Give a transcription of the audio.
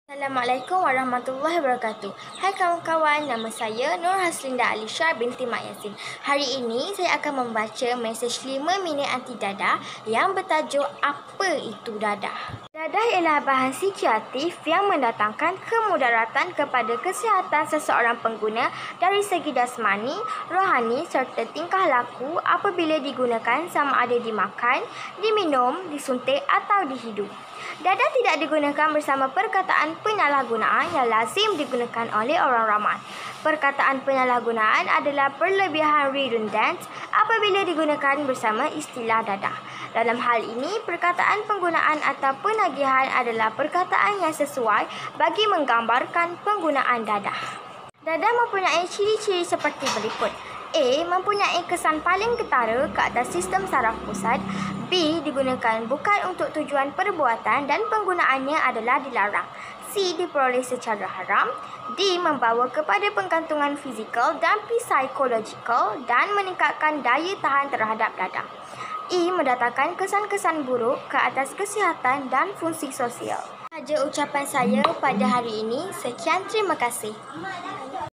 Assalamualaikum warahmatullahi wabarakatuh. Hai kawan-kawan, nama saya Nur Haslinda Alisha binti Mak Yasin. Hari ini saya akan membaca mesej 5 minit anti dadah yang bertajuk Apa Itu Dadah. Dadah ialah bahan psikiatrif yang mendatangkan kemudaratan kepada kesihatan seseorang pengguna dari segi jasmani, rohani serta tingkah laku apabila digunakan sama ada dimakan, diminum, disuntik atau dihidup. Dadah tidak digunakan bersama perkataan penyalahgunaan yang lazim digunakan oleh orang ramai. Perkataan penyalahgunaan adalah berlebihan redundant apabila digunakan bersama istilah dadah. Dalam hal ini, perkataan penggunaan atau penagihan adalah perkataan yang sesuai bagi menggambarkan penggunaan dadah. Dadah mempunyai ciri-ciri seperti berikut. A. Mempunyai kesan paling ketara ke atas sistem saraf pusat. B. Digunakan bukan untuk tujuan perbuatan dan penggunaannya adalah dilarang. C. Diperoleh secara haram. D. Membawa kepada penggantungan fizikal dan psikologikal dan meningkatkan daya tahan terhadap dadah. E. Mendatangkan kesan-kesan buruk ke atas kesihatan dan fungsi sosial. Sahaja ucapan saya pada hari ini. Sekian, terima kasih.